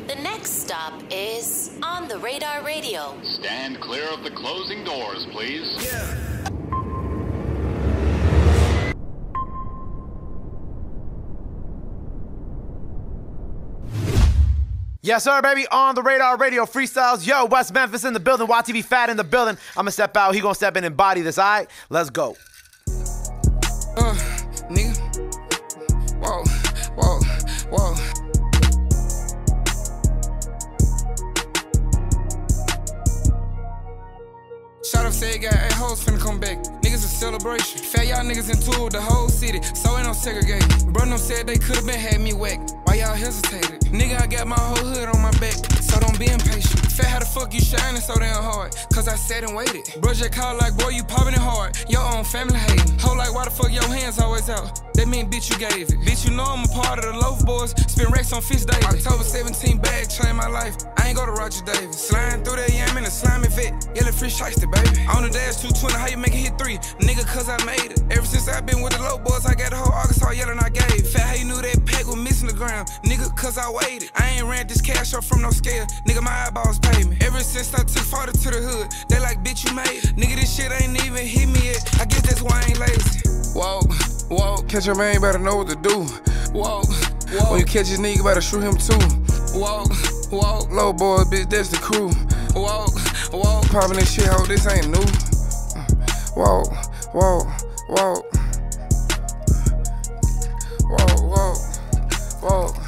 The next stop is On the Radar Radio. Stand clear of the closing doors, please. Yeah. Yes, sir, baby. On the Radar Radio Freestyles. Yo, West Memphis in the building. YTB Fatt in the building. I'm going to step out. He going to step in and body this, all right? Let's go. Nigga. Whoa, whoa, whoa. Shot up said got 8 hoes finna come back. Niggas a celebration. Fat y'all niggas in tour with the whole city, so ain't no segregate. Bro, them said they could've been had me whack. Why y'all hesitated? Nigga, I got my whole hood on my back, so don't be impatient. Fat, how the fuck you shining so damn hard? Cause I sat and waited. Bro, just called like, boy, you popping it hard. Your own family hating. Whole like, why the fuck your hands always out? That mean, bitch, you gave it. Bitch, you know I'm a part of the loaf boys. Spin racks on fish daily. October 17 bag, changed my life. I ain't go to Roger Davis. Sliding through that yam in a slimy vet. Yellow free shiesty, baby. On the dash 220, how you make it hit 3? Nigga, cause I made it. Ever since I been with the low boys, I got the whole Arkansas yelling I gave. Fat, how you knew that pack was missing the ground? Nigga, cause I waited. I ain't ran this cash up from no scale. Nigga, my eyeballs pay me. Ever since I took 40 to the hood, they like, bitch, you made it. Nigga, this shit ain't even hit me yet. I guess that's why I ain't lazy. Whoa, whoa. Catch your man, better know what to do. Whoa, whoa. When you catch his nigga, better shoot him too. Whoa, whoa. Low boys, bitch, that's the crew. Whoa, whoa. Poppin' this shit, ho, this ain't new. Whoa, whoa, whoa. Whoa, whoa, whoa.